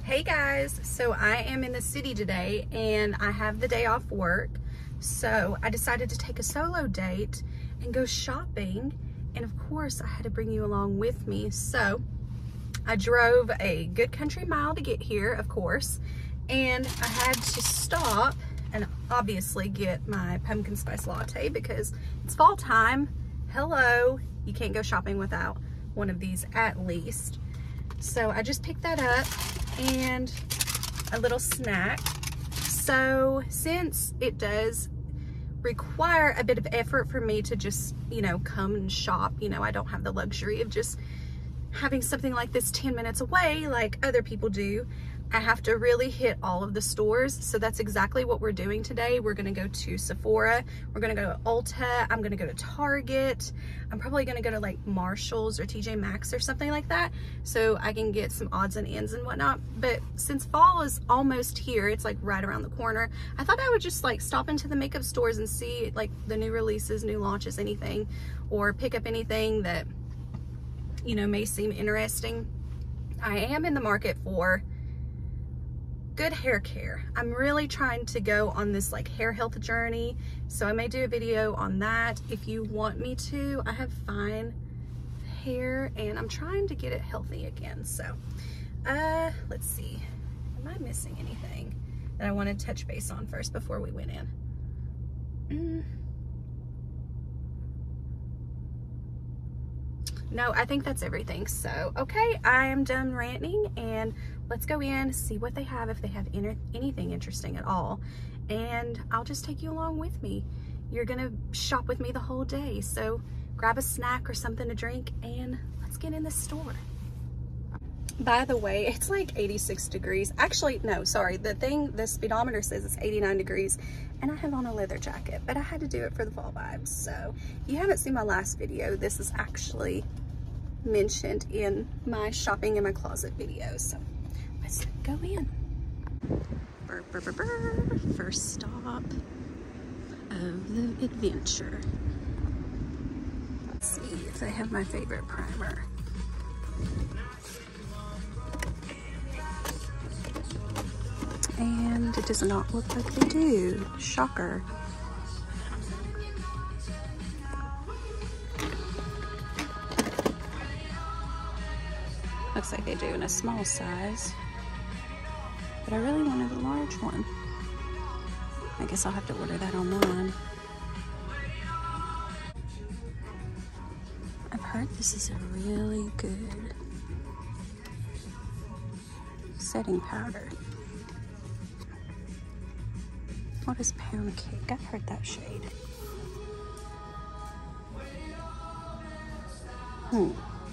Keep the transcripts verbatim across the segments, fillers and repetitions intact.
Hey guys, so I am in the city today and I have the day off work. So I decided to take a solo date and go shopping. And of course I had to bring you along with me. So I drove a good country mile to get here, of course. And I had to stop and obviously get my pumpkin spice latte because it's fall time. Hello, you can't go shopping without one of these at least. So I just picked that up and a little snack. So since it does require a bit of effort for me to just, you know, come and shop, you know, I don't have the luxury of just having something like this ten minutes away like other people do. I have to really hit all of the stores. So that's exactly what we're doing today. We're gonna go to Sephora. We're gonna go to ULTA. I'm gonna go to Target. I'm probably gonna go to like Marshall's or T J Maxx or something like that, so I can get some odds and ends and whatnot. But since fall is almost here, it's like right around the corner, I thought I would just like stop into the makeup stores and see like the new releases, new launches, anything, or pick up anything that, you know, may seem interesting. I am in the market for good hair care. I'm really trying to go on this like hair health journey, so I may do a video on that if you want me to. I have fine hair and I'm trying to get it healthy again. So uh let's see, am I missing anything that I want to touch base on first before we went in? mm. No, I think that's everything. So, okay, I am done ranting and let's go in, see what they have, if they have inter anything interesting at all. And I'll just take you along with me. You're gonna shop with me the whole day. So grab a snack or something to drink and let's get in the store. By the way, it's like eighty-six degrees. Actually, no, sorry. The thing, the speedometer says it's eighty-nine degrees and I have on a leather jacket, but I had to do it for the fall vibes. So if you haven't seen my last video, this is actually mentioned in my shopping in my closet video. So let's go in. Burr, burr, burr, burr. First stop of the adventure. Let's see if they have my favorite primer. And it does not look like they do. Shocker. Looks like they do in a small size, but I really wanted a large one. I guess I'll have to order that online. I've heard this is a really good setting powder. What is Pound Cake? I've heard that shade. Hmm.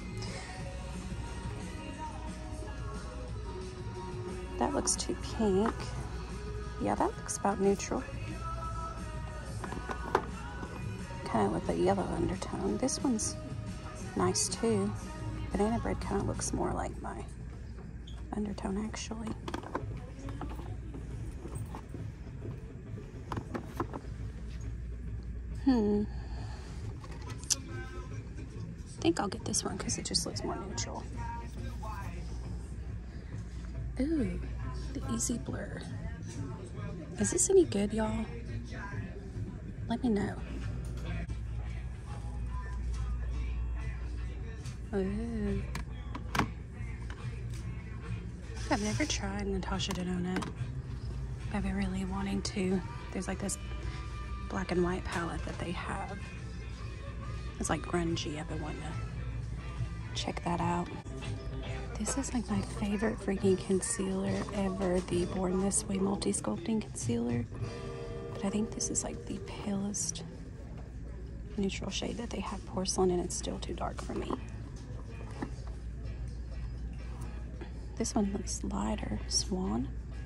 That looks too pink. Yeah, that looks about neutral. Kind of with a yellow undertone. This one's nice too. Banana bread kind of looks more like my undertone actually. Hmm. I think I'll get this one because it just looks more neutral. Ooh, the Easy Blur. Is this any good, y'all? Let me know. Ooh. I've never tried Natasha Denona. I've been really wanting to. There's like this black and white palette that they have. It's like grungy. I've been wanting to check that out. This is like my favorite freaking concealer ever, the Born This Way Multi-Sculpting Concealer. But I think this is like the palest neutral shade that they have, Porcelain, and it's still too dark for me. This one looks lighter, Swan.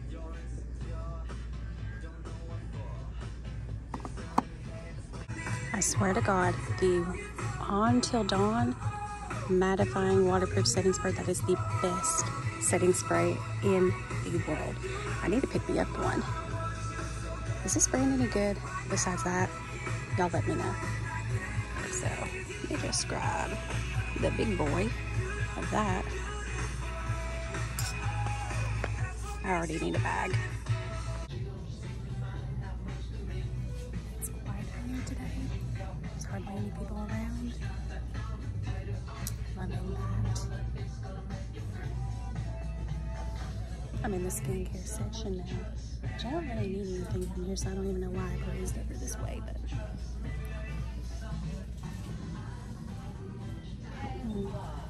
I swear to God, the On Till Dawn mattifying waterproof setting spray, that is the best setting spray in the world. I need to pick me up one. Is this brand any good besides that? Y'all let me know. So let me just grab the big boy of that. I already need a bag. It's quiet here today. There's hardly any people around. Loving that. I'm in the skincare section now, which I don't really need anything from here, so I don't even know why I glazed over this way, but mm.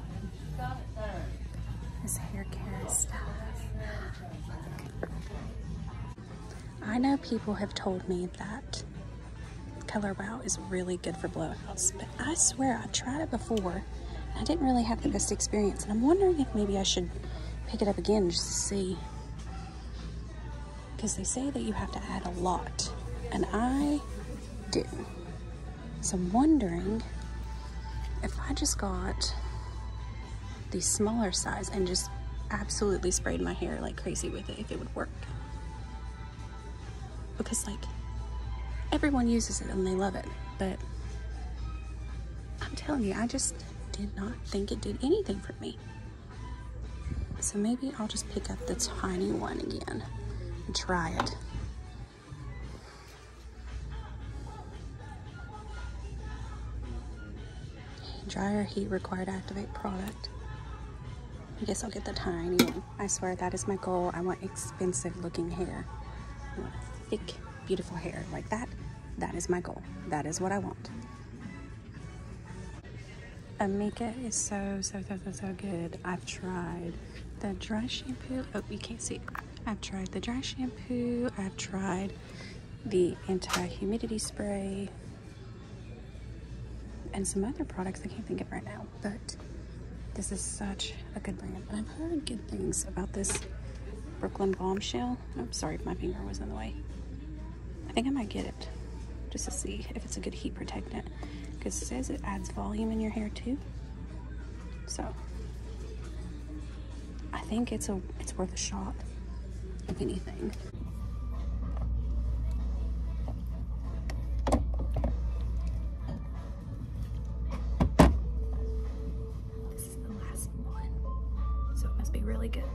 This hair care stuff. I know people have told me that Color Wow is really good for blowouts, but I swear I tried it before and I didn't really have the best experience, and I'm wondering if maybe I should pick it up again just to see, because they say that you have to add a lot and I didn't. So I'm wondering if I just got the smaller size and just absolutely sprayed my hair like crazy with it, if it would work. Because like everyone uses it and they love it, but I'm telling you, I just did not think it did anything for me. So maybe I'll just pick up the tiny one again and try it. Dryer heat required activate product. I guess I'll get the tiny one. I swear that is my goal. I want expensive looking hair. I want thick, beautiful hair like that. That is my goal. That is what I want. Amika is so, so, so, so, so good. I've tried the dry shampoo. Oh, you can't see it. I've tried the dry shampoo. I've tried the anti-humidity spray and some other products I can't think of right now, but this is such a good brand. And I've heard good things about this Brooklyn Bombshell. I'm sorry if my finger was in the way. I think I might get it just to see if it's a good heat protectant, because it says it adds volume in your hair too. So I think it's a it's worth a shot, if anything. This is the last one, so it must be really good.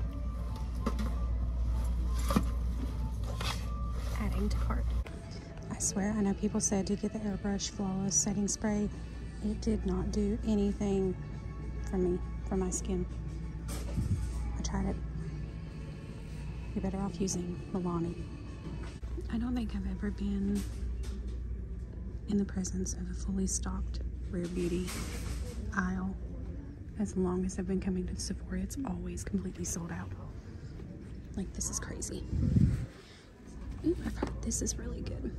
Adding to cart. I swear, I know people said to get the Airbrush Flawless Setting Spray. It did not do anything for me, for my skin. I tried it. You're better off using Milani. I don't think I've ever been in the presence of a fully stocked Rare Beauty aisle. As long as I've been coming to Sephora, it's always completely sold out. Like, this is crazy. Ooh, I've heard this is really good.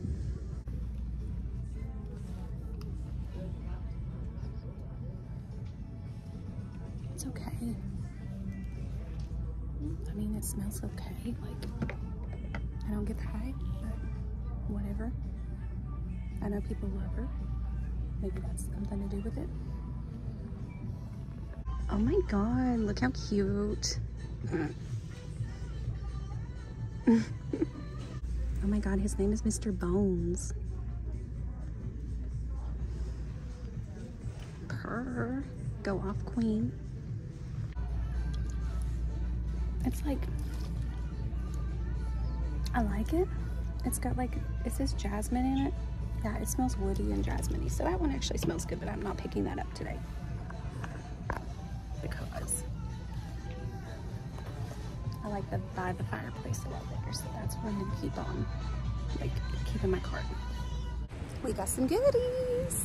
It's okay. I mean, it smells okay. Like, I don't get the hype, but whatever. I know people love her. Maybe that's something to do with it. Oh my god, look how cute. Oh my god, his name is Mister Bones. Purr. Go off, queen. It's like, I like it. It's got like, it says jasmine in it. Yeah, it smells woody and jasmine-y. So that one actually smells good, but I'm not picking that up today. Because I like the by the fireplace a lot better. So that's what I'm gonna keep on, like, keep in my cart. We got some goodies.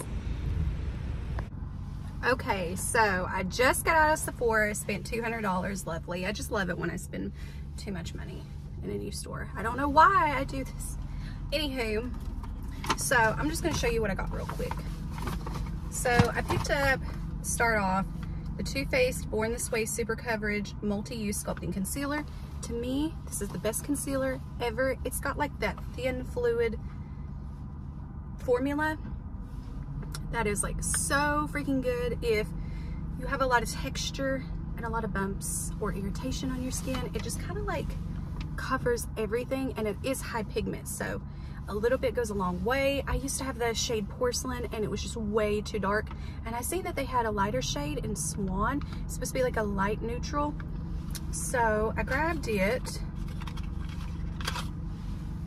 Okay, so I just got out of Sephora, spent two hundred dollars, lovely. I just love it when I spend too much money in a new store. I don't know why I do this. Anywho, so I'm just gonna show you what I got real quick. So I picked up, start off, the Too Faced Born This Way Super Coverage Multi-Use Sculpting Concealer. To me, this is the best concealer ever. It's got like that thin fluid formula that is like so freaking good. If you have a lot of texture and a lot of bumps or irritation on your skin, it just kind of like covers everything, and it is high pigment, so a little bit goes a long way. I used to have the shade Porcelain and it was just way too dark, and I see that they had a lighter shade in Swan. It's supposed to be like a light neutral, so I grabbed it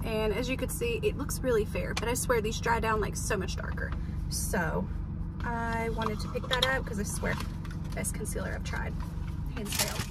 And as you can see, it looks really fair, but I swear these dry down like so much darker. So I wanted to pick that up because I swear, best concealer I've tried, hands down.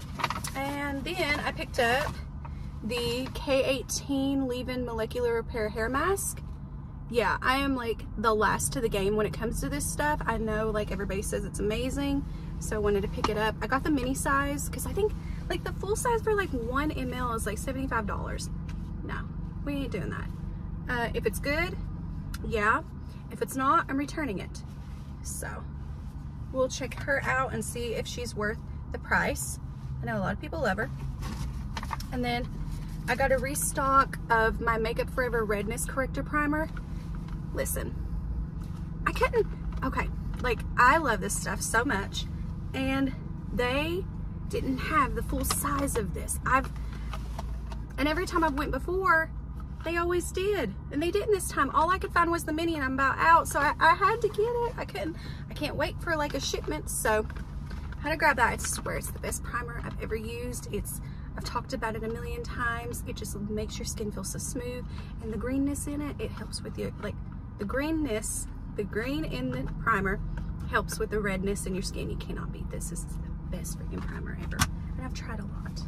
And then I picked up the K eighteen Leave-In Molecular Repair Hair Mask. Yeah, I am like the last to the game when it comes to this stuff. I know like everybody says it's amazing, so I wanted to pick it up. I got the mini size because I think like the full size for like one milliliter is like seventy-five dollars. No, we ain't doing that. Uh, if it's good, yeah. If it's not, I'm returning it. So we'll check her out and see if she's worth the price. I know a lot of people love her. And then I got a restock of my Makeup Forever Redness Corrector Primer. Listen, I couldn't, okay, like I love this stuff so much, and they didn't have the full size of this. I've, and every time I've went before, they always did, and they didn't this time. All I could find was the mini, and I'm about out, so I, I had to get it. I couldn't, I can't wait for like a shipment, so I had to grab that. I swear it's the best primer I've ever used. It's, I've talked about it a million times. It just makes your skin feel so smooth, and the greenness in it, it helps with your, like the greenness, the green in the primer helps with the redness in your skin. You cannot beat this. This is the best freaking primer ever, and I've tried a lot.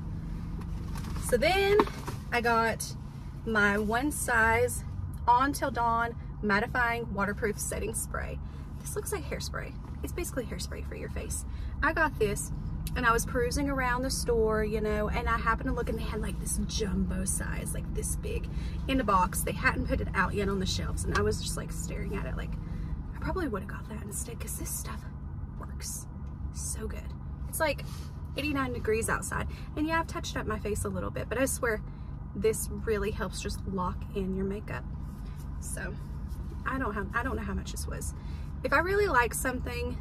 So then I got my One Size On Till Dawn Mattifying Waterproof Setting Spray. This looks like hairspray. It's basically hairspray for your face. I got this and I was perusing around the store, you know, and I happened to look and they had like this jumbo size, like this big in the box. They hadn't put it out yet on the shelves, and I was just like staring at it like, I probably would have got that instead because this stuff works so good. It's like eighty-nine degrees outside, and yeah, I've touched up my face a little bit, but I swear this really helps just lock in your makeup. So I don't have, I don't know how much this was. If I really like something,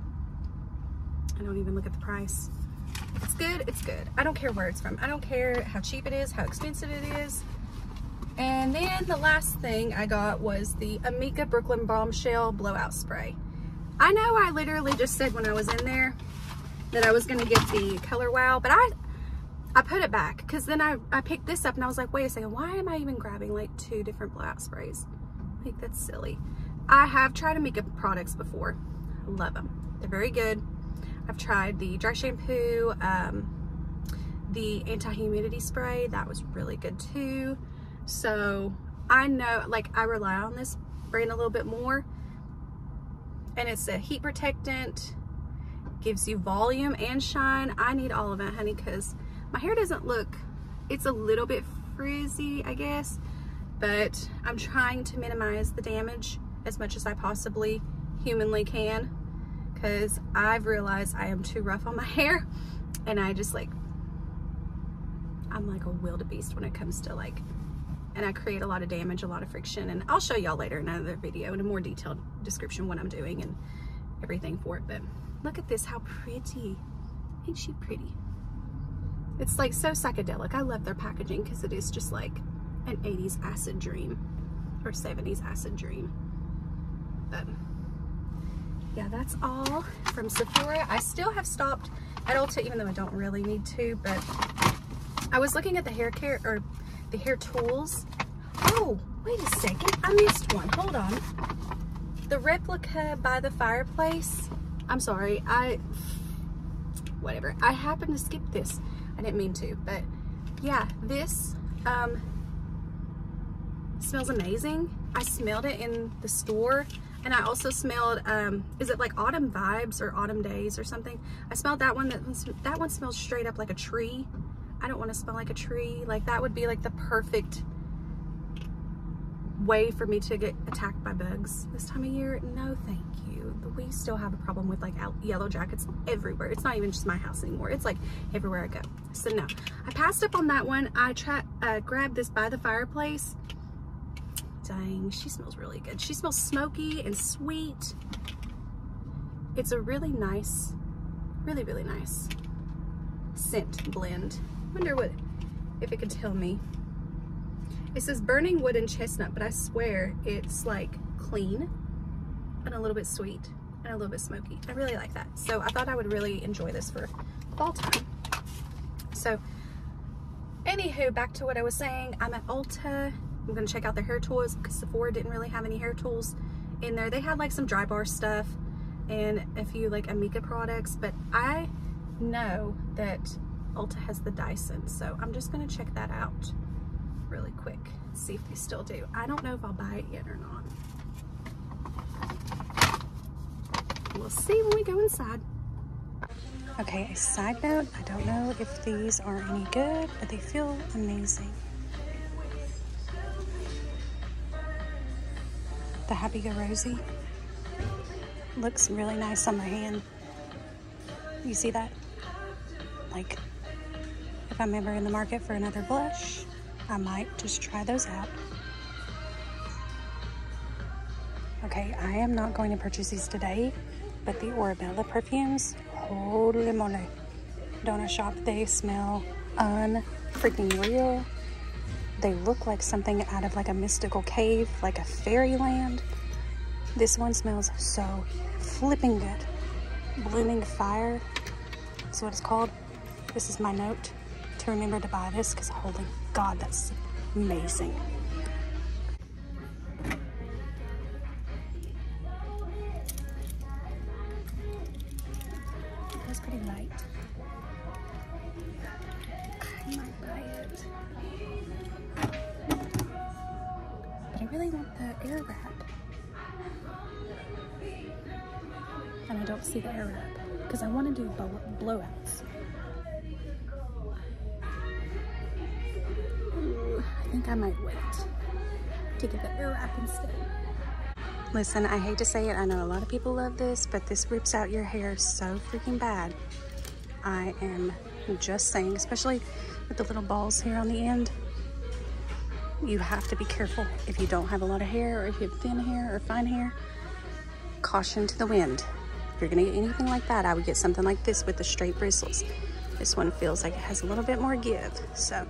I don't even look at the price. It's good, it's good. I don't care where it's from. I don't care how cheap it is, how expensive it is. And then the last thing I got was the Amika Brooklyn Bombshell Blowout Spray. I know I literally just said when I was in there that I was gonna get the Color Wow, but I I put it back because then I, I picked this up and I was like, wait a second, why am I even grabbing like two different blowout sprays? I think that's silly. I have tried Amika products before. I love them. They're very good. I've tried the dry shampoo, um, the anti-humidity spray. That was really good too. So I know, like, I rely on this brand a little bit more. And it's a heat protectant, gives you volume and shine. I need all of it, honey, because my hair doesn't look, it's a little bit frizzy, I guess, but I'm trying to minimize the damage as much as I possibly humanly can, because I've realized I am too rough on my hair, and I just like, I'm like a wildebeest when it comes to like, and I create a lot of damage, a lot of friction, and I'll show y'all later in another video in a more detailed description what I'm doing and everything for it. But look at this, how pretty. Ain't she pretty? It's like so psychedelic. I love their packaging because it is just like an eighties acid dream or seventies acid dream. But yeah, that's all from Sephora. I still have stopped at ULTA, even though I don't really need to, but I was looking at the hair care or the hair tools. Oh, wait a second, I missed one. Hold on. The replica by the fireplace. I'm sorry, I, whatever. I happened to skip this. I didn't mean to, but yeah, this um, smells amazing. I smelled it in the store, and I also smelled, um, is it like Autumn Vibes or Autumn Days or something? I smelled that one. That, that one smells straight up like a tree. I don't want to smell like a tree. Like that would be like the perfect way for me to get attacked by bugs this time of year. No, thank you. We still have a problem with like yellow jackets everywhere. It's not even just my house anymore. It's like everywhere I go. So no, I passed up on that one. I tried, uh, grabbed this by the fireplace. Dang, she smells really good. She smells smoky and sweet. It's a really nice, really, really nice scent blend. Wonder what, if it could tell me. It says burning wood and chestnut, but I swear it's like clean and a little bit sweet and a little bit smoky. I really like that. So I thought I would really enjoy this for fall time. So Anywho, back to what I was saying. I'm at Ulta. I'm gonna check out their hair tools because Sephora didn't really have any hair tools in there. They had like some dry bar stuff and a few like Amika products, but I know that Ulta has the Dyson, so I'm just gonna check that out really quick, see if they still do. I don't know if I'll buy it yet or not. We'll see when we go inside. Okay, a side note, I don't know if these are any good, but they feel amazing. The Happy Go Rosy looks really nice on my hand. You see that? Like, if I'm ever in the market for another blush, I might just try those out. Okay, I am not going to purchase these today, but the Orabella perfumes, holy moly. Don't I shop? They smell unfreaking real. They look like something out of like a mystical cave, like a fairyland. This one smells so flipping good. Blooming Fire, that's what it's called. This is my note to remember to buy this because holy God, that's amazing. That's pretty light. I might buy it. But I really want the air wrap. And I don't see the air wrap because I want to do blow blowouts. Ooh, I think I might wait to get the air wrap instead. Listen, I hate to say it, I know a lot of people love this, but this rips out your hair so freaking bad. I am just saying, especially with the little balls here on the end, you have to be careful if you don't have a lot of hair or if you have thin hair or fine hair. Caution to the wind. If you're gonna get anything like that, I would get something like this with the straight bristles. This one feels like it has a little bit more give, so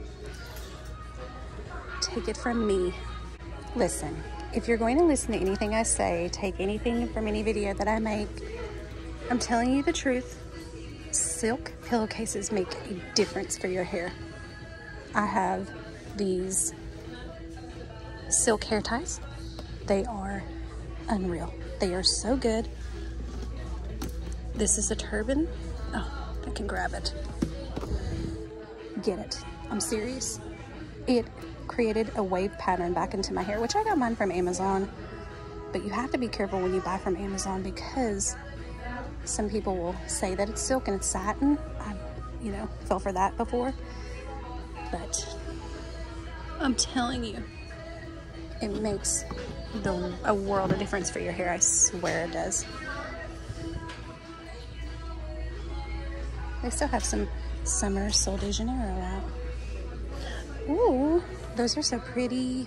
take it from me. Listen, if you're going to listen to anything I say, take anything from any video that I make, I'm telling you the truth. Silk pillowcases make a difference for your hair. I have these silk hair ties. They are unreal. They are so good. This is a turban. Oh, I can grab it. Get it. I'm serious. It created a wave pattern back into my hair, which I got mine from Amazon, but you have to be careful when you buy from Amazon because some people will say that it's silk and it's satin. I've, you know, fell for that before, but I'm telling you, it makes the, a world of difference for your hair. I swear it does. They still have some summer Sol de Janeiro out. Ooh, those are so pretty.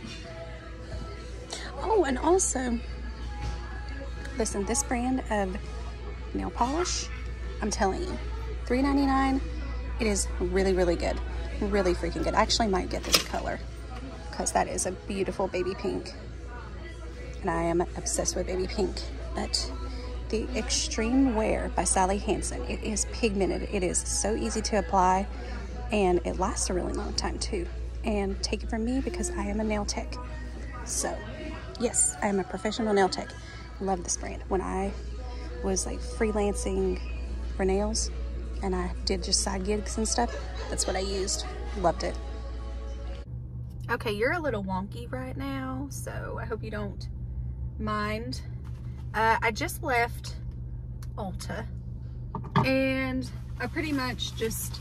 Oh, and also, listen, this brand of nail polish, I'm telling you, three ninety-nine, it is really, really good. Really freaking good. I actually might get this color because that is a beautiful baby pink. And I am obsessed with baby pink. But the Extreme Wear by Sally Hansen, it is pigmented. It is so easy to apply and it lasts a really long time too. And take it from me because I am a nail tech. So yes, I am a professional nail tech. Love this brand. When I was like freelancing for nails and I did just side gigs and stuff, that's what I used. Loved it. Okay, you're a little wonky right now, so I hope you don't mind. Uh, I just left Ulta and I pretty much just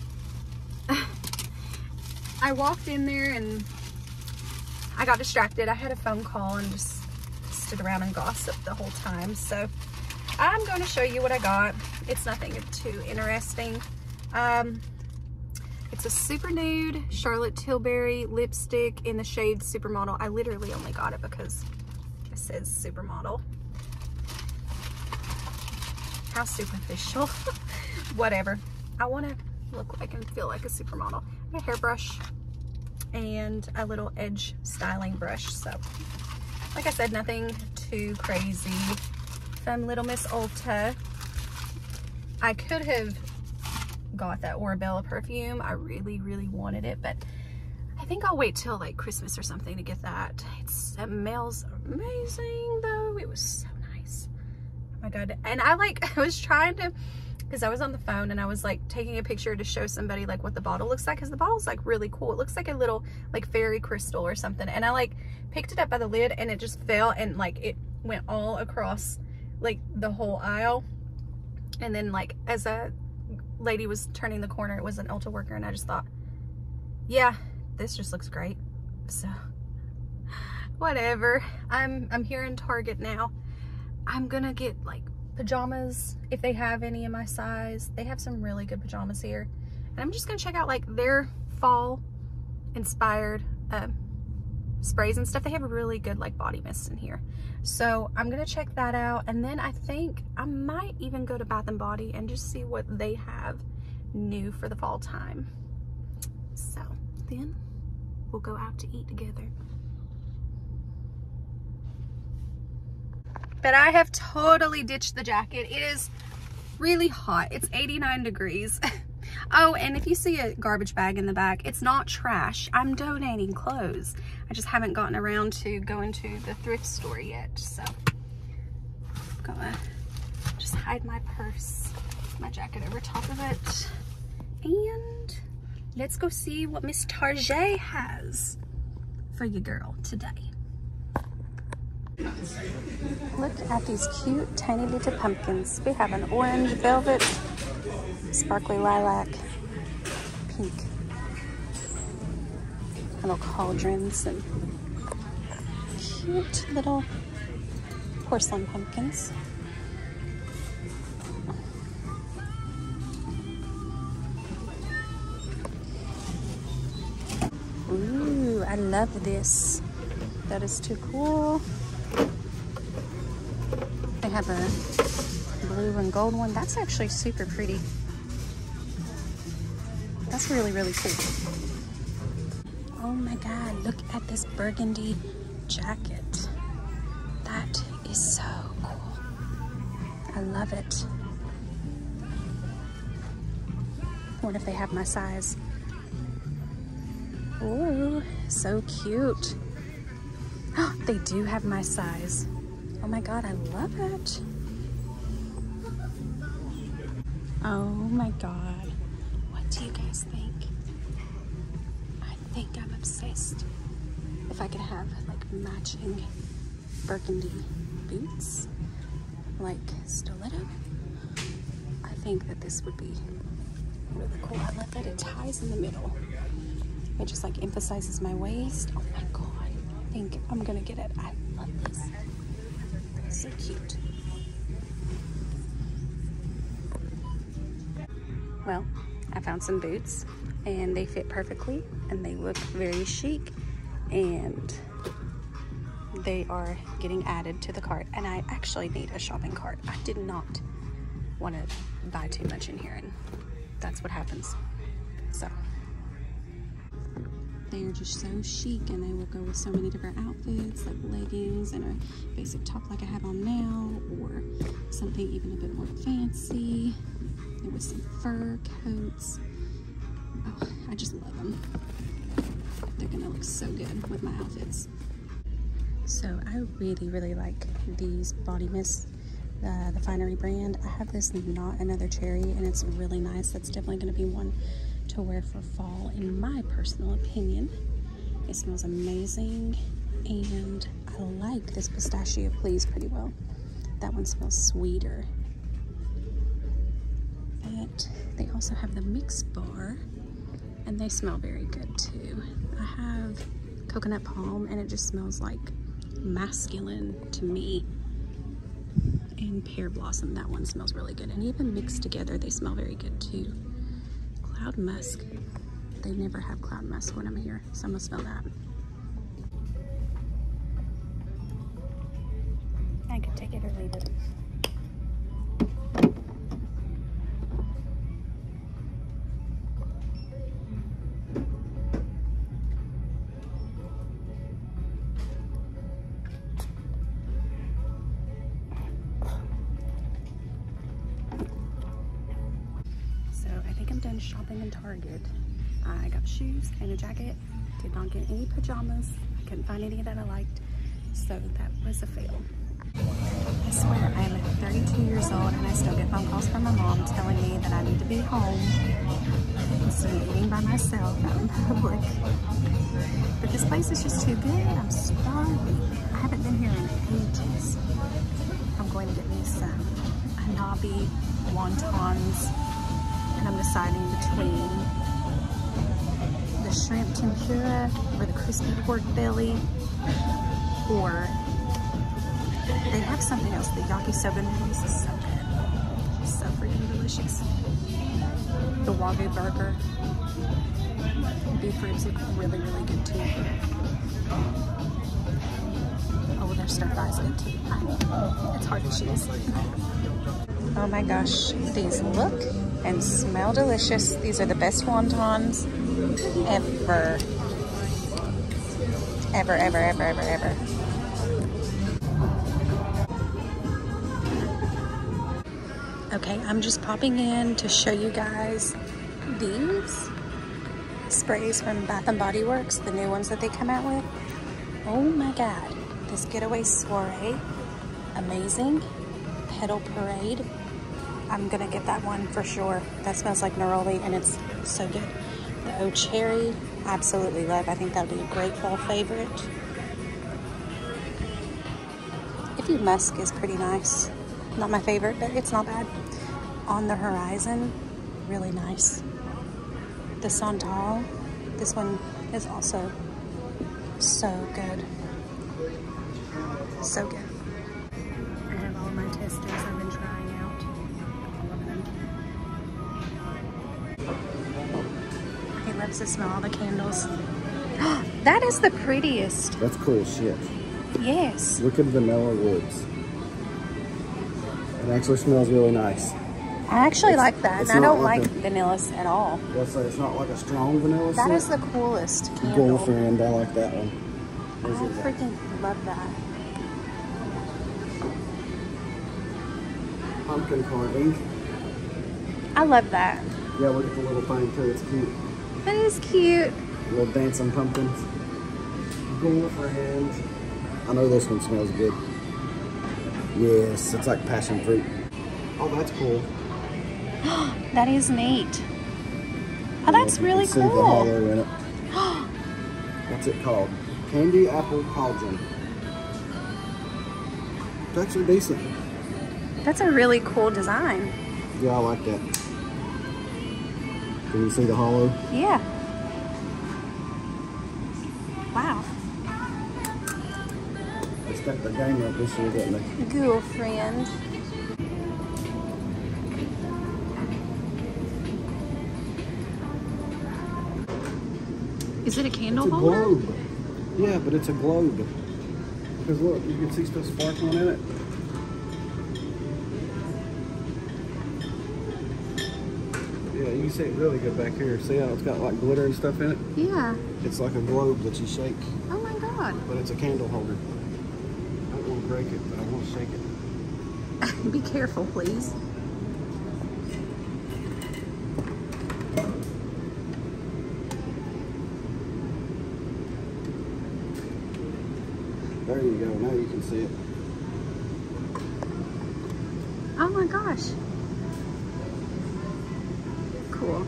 I walked in there and I got distracted. I had a phone call and just stood around and gossiped the whole time. So I'm going to show you what I got. It's nothing too interesting. Um, it's a super nude Charlotte Tilbury lipstick in the shade Supermodel. I literally only got it because it says Supermodel. How superficial. Whatever. I want to look like and feel like a supermodel. A hairbrush and a little edge styling brush. So like I said, nothing too crazy from Little Miss Ulta. I could have got that Orabella perfume. I really, really wanted it, but I think I'll wait till like Christmas or something to get that. It smells amazing though. It was so nice. Oh my God. And I like, I was trying to, because I was on the phone and I was like taking a picture to show somebody like what the bottle looks like, because the bottle's like really cool. It looks like a little like fairy crystal or something. And I like picked it up by the lid and it just fell and like it went all across like the whole aisle. And then like as a lady was turning the corner, it was an Ulta worker, and I just thought, yeah, this just looks great. So whatever. I'm I'm here in Target now. I'm gonna get like pajamas if they have any in my size. They have some really good pajamas here, and I'm just gonna check out like their fall inspired um, sprays and stuff. They have a really good like body mist in here, so I'm gonna check that out. And then I think I might even go to Bath and Body and just see what they have new for the fall time. So then we'll go out to eat together. But I have totally ditched the jacket. It is really hot. It's eighty-nine degrees. Oh, and if you see a garbage bag in the back, it's not trash. I'm donating clothes. I just haven't gotten around to going to the thrift store yet. So I'm gonna just hide my purse, my jacket over top of it. And let's go see what Miss Target has for you girl today. Look at these cute tiny little pumpkins. We have an orange velvet, sparkly lilac, pink, little cauldrons, and cute little porcelain pumpkins. Ooh, I love this. That is too cool. They have a blue and gold one. That's actually super pretty. That's really, really cool. Oh my God, look at this burgundy jacket. That is so cool. I love it. I wonder if they have my size. Ooh, so cute. Oh, they do have my size. Oh my God, I love it. Oh my God. What do you guys think? I think I'm obsessed. If I could have like matching burgundy boots, like stiletto, I think that this would be really cool. I love that it ties in the middle. It just like emphasizes my waist. Oh my God. I think I'm gonna get it. I love this. So cute. Well, I found some boots and they fit perfectly and they look very chic, and they are getting added to the cart. And I actually need a shopping cart. I did not want to buy too much in here, and that's what happens. So they are just so chic, and they will go with so many different outfits, like leggings and a basic top like I have on now, or something even a bit more fancy, and with some fur coats. Oh, I just love them. They're gonna look so good with my outfits. So I really, really like these body mists, uh, the Finery brand. I have this Not Another Cherry, and it's really nice. That's definitely gonna be one to wear for fall, in my personal opinion. It smells amazing, and I like this Pistachio Please pretty well. That one smells sweeter. But they also have the Mix Bar, and they smell very good too. I have Coconut Palm, and it just smells like masculine to me. And Pear Blossom, that one smells really good. And even mixed together, they smell very good too. Cloud Musk. They never have Cloud Musk when I'm here, so I'm gonna smell that. I could take it or leave it. finished shopping in Target. I got shoes and a jacket. Did not get any pajamas. I couldn't find any that I liked. So that was a fail. I swear I am thirty-two years old and I still get phone calls from my mom telling me that I need to be home instead of eating by myself out in public. But this place is just too good. I'm starving. I haven't been here in ages. I'm going to get me some hanabi wontons, and I'm deciding between the shrimp tempura or the crispy pork belly, or they have something else. The yakisoba noodles is so good. So freaking delicious. The wagyu burger. Beef ribs look really, really good too. Oh, their stir fries good too. It's hard to choose. Oh my gosh, these look and smell delicious. These are the best wontons ever. Ever, ever, ever, ever, ever. Okay, I'm just popping in to show you guys these sprays from Bath and Body Works, the new ones that they come out with. Oh my God, this Getaway Soiree, amazing. Petal Parade, I'm gonna get that one for sure. That smells like neroli and it's so good. The Oh Cherry, absolutely love. I think that'll be a great fall favorite. If You Musk is pretty nice. Not my favorite, but it's not bad. On the Horizon, really nice. The Santal, this one is also so good. So good. I have all my testers I've been trying out. All of them. He loves to smell all the candles. That is the prettiest. That's cool shit. Yes. Look at Vanilla Woods. It actually smells really nice. I actually it's, like that. And I don't like, like vanillas at all. Let's say it's not like a strong vanilla That scent. is the coolest candle. Girlfriend, I like that one. I freaking love that. Pumpkin carving. I love that. Yeah, look at the little thing too. It's cute. That is cute. Little dancing pumpkins. Girlfriend. I know this one smells good. Yes, it's like passion fruit. Oh, that's cool. That is neat. Oh, that's really see cool. The hollow in it. What's it called? Candy Apple Cauldron. It's actually decent. That's a really cool design. Yeah, I like that. Can you see the hollow? Yeah. Wow. They stepped their game up this year, didn't they? Girlfriend. Is it a candle it's a holder? Globe. Yeah, but it's a globe. Because look, you can see stuff sparkling in it. Yeah, you can see it really good back here. See how it's got like glitter and stuff in it? Yeah. It's like a globe that you shake. Oh my God. But it's a candle holder. I don't want to break it, but I want to shake it. Be careful, please. There you go. Now you can see it. Oh my gosh. Cool.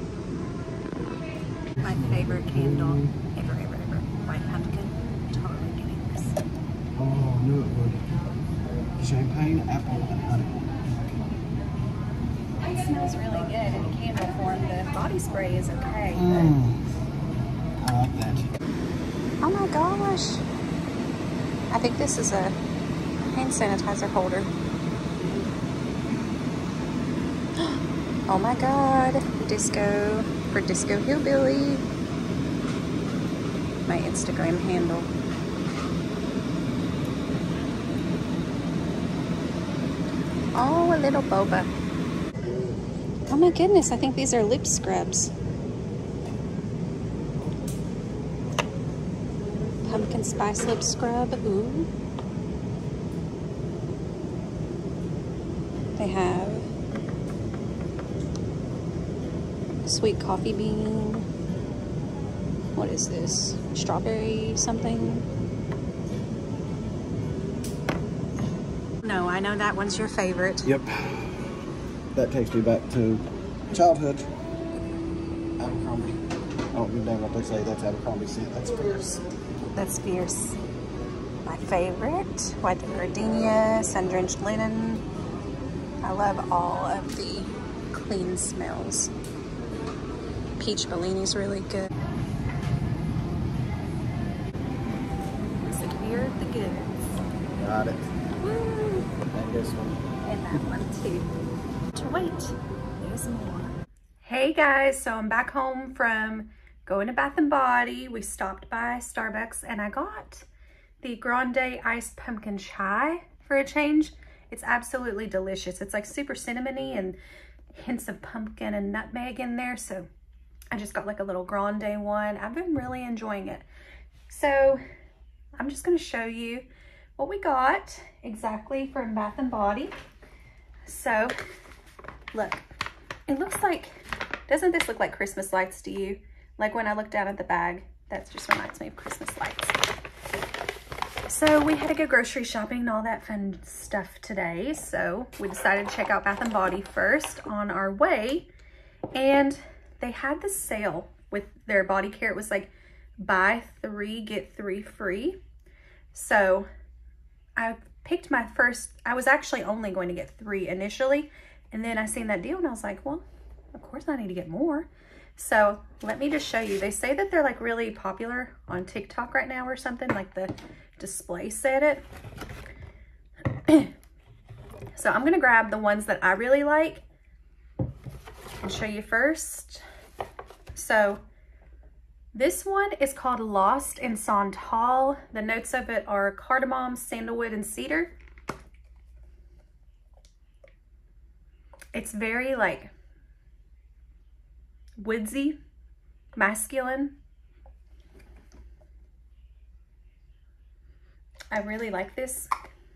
My favorite candle ever, ever, ever. White pumpkin. Totally getting this. Oh, I knew it would. Champagne, apple, and honey. It smells really good in candle form. The body spray is okay. Mm. I like that. Oh my gosh. I think this is a hand sanitizer holder. Oh my God. Disco for Disco Hillbilly. My Instagram handle. Oh, a little boba. Oh my goodness, I think these are lip scrubs. Pumpkin spice lip scrub. Ooh. They have sweet coffee bean. What is this? Strawberry something? No, I know that one's your favorite. Yep. That takes me back to childhood. Abercrombie. I don't give a damn what they say. That's Abercrombie scent. That's fierce. That's fierce. My favorite. White gardenia, sun-drenched linen. I love all of the clean smells. Peach Bellini's really good. So here are the goods. Got it. Woo! And this one. And that one too. To wait, there's more. Hey guys, so I'm back home from going to Bath and Body. We stopped by Starbucks and I got the Grande Iced Pumpkin Chai for a change. It's absolutely delicious. It's like super cinnamony and hints of pumpkin and nutmeg in there. So I just got like a little grande one. I've been really enjoying it. So I'm just gonna show you what we got exactly from Bath and Body. So look, it looks like, doesn't this look like Christmas lights to you? Like when I look down at the bag, that just reminds me of Christmas lights. So we had to go grocery shopping and all that fun stuff today. So we decided to check out Bath and Body first on our way. And they had this sale with their body care. It was like buy three, get three free. So I picked my first, I was actually only going to get three initially. And then I seen that deal and I was like, well, of course I need to get more. So let me just show you. They say that they're like really popular on TikTok right now or something, like the display said it. So I'm gonna grab the ones that I really like and show you first. So this one is called Lost in Santal. The notes of it are cardamom, sandalwood, and cedar. It's very like woodsy, masculine. I really like this.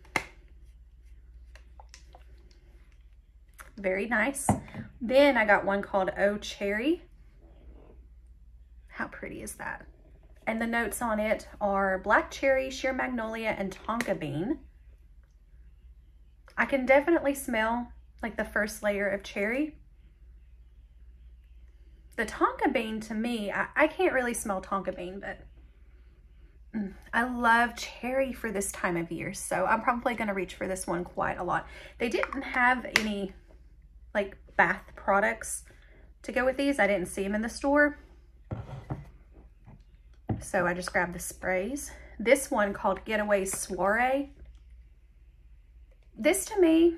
Very nice. Then I got one called Oh Cherry. How pretty is that? And the notes on it are black cherry, sheer magnolia, and tonka bean. I can definitely smell like the first layer of cherry. The tonka bean to me, I, I can't really smell tonka bean, but mm, I love cherry for this time of year. So I'm probably gonna reach for this one quite a lot. They didn't have any like bath products to go with these. I didn't see them in the store. So I just grabbed the sprays. This one called Getaway Soiree. This to me,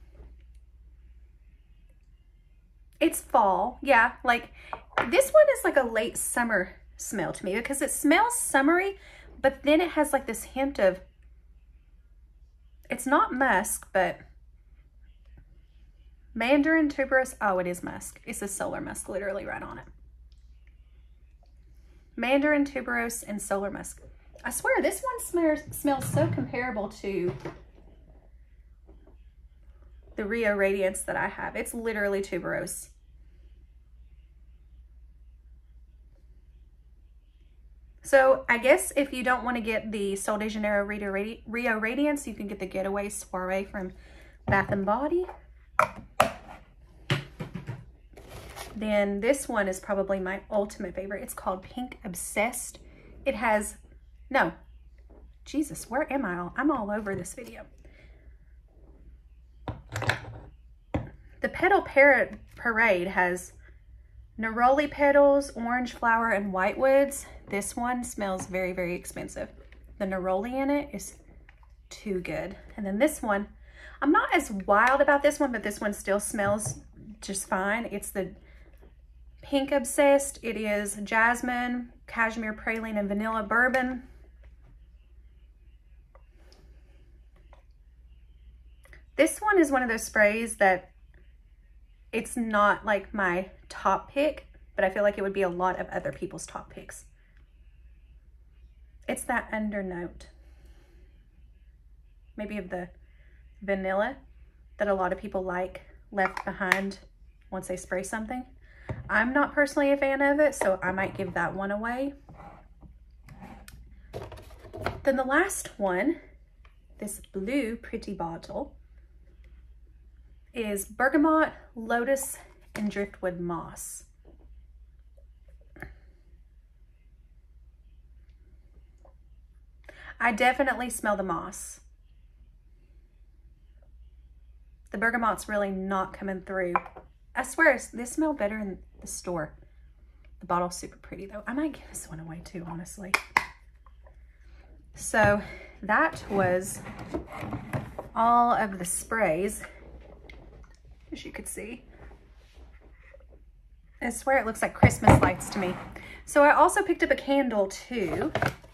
it's fall. Yeah, like this one is like a late summer smell to me because it smells summery, but then it has like this hint of, it's not musk, but mandarin, tuberose. Oh, it is musk. It's a solar musk, literally right on it. Mandarin, tuberose, and solar musk. I swear this one smells, smells so comparable to the Rio Radiance that I have. It's literally tuberose. So I guess if you don't want to get the Sol de Janeiro Rio, Radi Rio Radiance, you can get the Getaway Soiree from Bath and Body. Then this one is probably my ultimate favorite. It's called Pink Obsessed. It has, no, Jesus, where am I? I'm all over this video. The Petal Parrot Parade has neroli petals, orange flower, and whitewoods. This one smells very, very expensive. The neroli in it is too good. And then this one, I'm not as wild about this one, but this one still smells just fine. It's the Pink Obsessed. It is jasmine, cashmere praline, and vanilla bourbon. This one is one of those sprays that it's not like my top pick, but I feel like it would be a lot of other people's top picks. It's that undernote, maybe of the vanilla that a lot of people like left behind once they spray something. I'm not personally a fan of it, so I might give that one away. Then the last one, this blue pretty bottle, is Bergamot, Lotus, and Driftwood Moss. I definitely smell the moss. The bergamot's really not coming through. I swear, this smells better in the store. The bottle's super pretty though. I might give this one away too, honestly. So that was all of the sprays, as you could see. I swear it looks like Christmas lights to me. So I also picked up a candle too.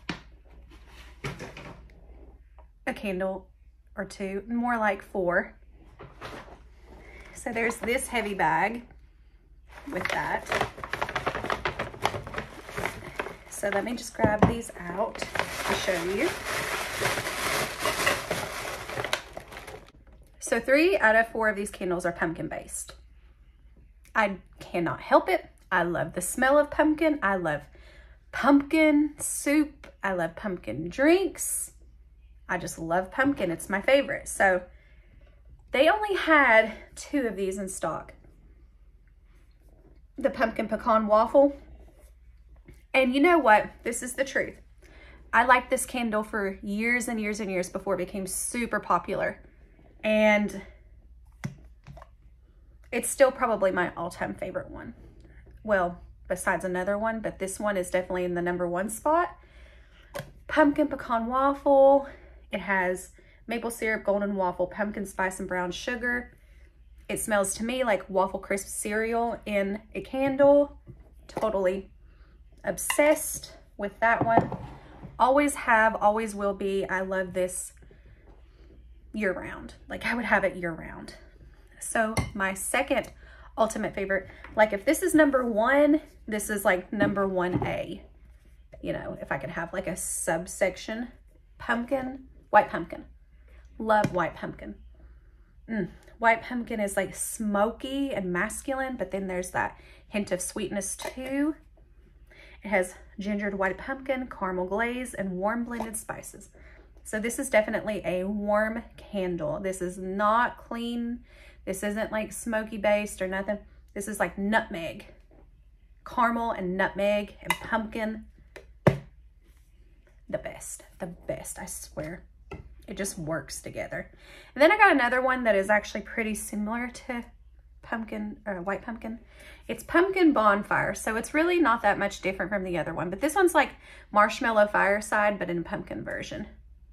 A candle or two, more like four. So there's this heavy bag with that. So let me just grab these out to show you. So three out of four of these candles are pumpkin based. I cannot help it. I love the smell of pumpkin. I love pumpkin soup. I love pumpkin drinks. I just love pumpkin. It's my favorite. So they only had two of these in stock. The pumpkin pecan waffle. And you know what? This is the truth. I liked this candle for years and years and years before it became super popular. And it's still probably my all-time favorite one. Well, besides another one, but this one is definitely in the number one spot. Pumpkin pecan waffle. It has maple syrup, golden waffle, pumpkin spice, and brown sugar. It smells to me like waffle crisp cereal in a candle. Totally obsessed with that one. Always have, always will be. I love this year round. Like I would have it year round. So my second ultimate favorite, like if this is number one, this is like number one A. You know, if I could have like a subsection, pumpkin, white pumpkin. Love white pumpkin. Mm. White pumpkin is like smoky and masculine, but then there's that hint of sweetness too. It has gingered white pumpkin, caramel glaze, and warm blended spices. So this is definitely a warm candle. This is not clean. This isn't like smoky based or nothing. This is like nutmeg. Caramel and nutmeg and pumpkin. The best, the best, I swear. It just works together. And then I got another one that is actually pretty similar to pumpkin or white pumpkin. It's pumpkin bonfire. So it's really not that much different from the other one, but this one's like marshmallow fireside, but in a pumpkin version.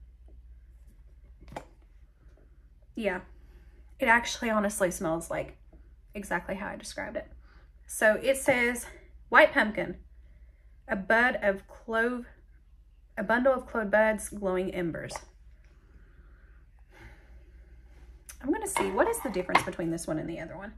Yeah, it actually honestly smells like exactly how I described it. So it says white pumpkin, a bud of clove, a bundle of clove buds, glowing embers. I'm gonna see, what is the difference between this one and the other one?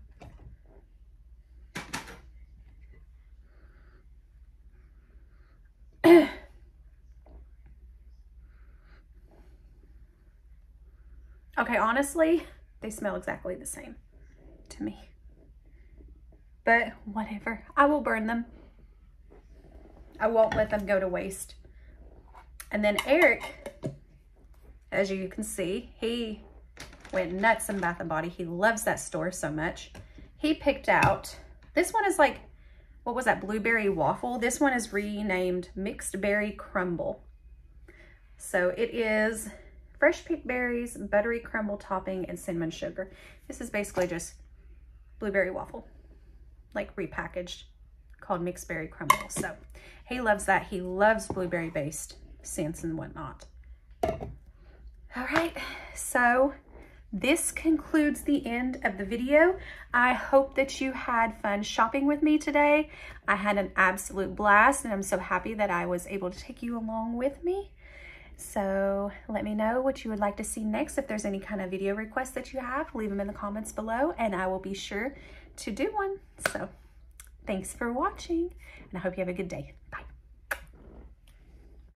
Okay, honestly, they smell exactly the same to me. But whatever, I will burn them. I won't let them go to waste. And then Eric, as you can see, he went nuts in Bath and Body. He loves that store so much. He picked out, this one is like, what was that, blueberry waffle? This one is renamed Mixed Berry Crumble. So it is fresh picked berries, buttery crumble topping, and cinnamon sugar. This is basically just blueberry waffle, like repackaged, called Mixed Berry Crumble. So he loves that. He loves blueberry based scents and whatnot. All right, so this concludes the end of the video. I hope that you had fun shopping with me today. I had an absolute blast, and I'm so happy that I was able to take you along with me. So let me know what you would like to see next. If there's any kind of video requests that you have, leave them in the comments below, and I will be sure to do one. So thanks for watching, and I hope you have a good day. Bye.